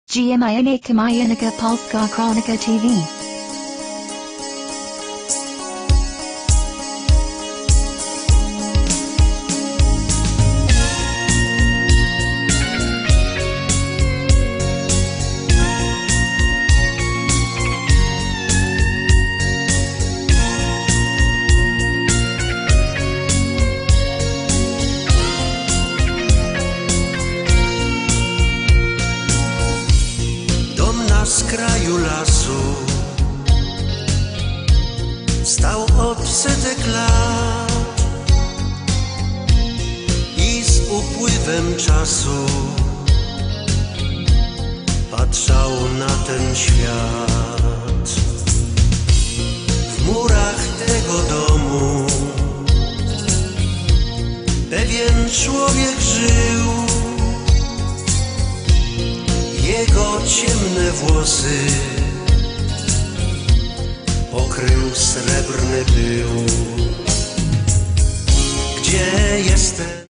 GMINA Kamayanika Polska Kronika TV. Z kraju lasu stał od setek lat i z upływem czasu patrzał na ten świat. W murach tego domu pewien człowiek żył. Jego ciemne włosy pokrył srebrny pył. Gdzie jesteś?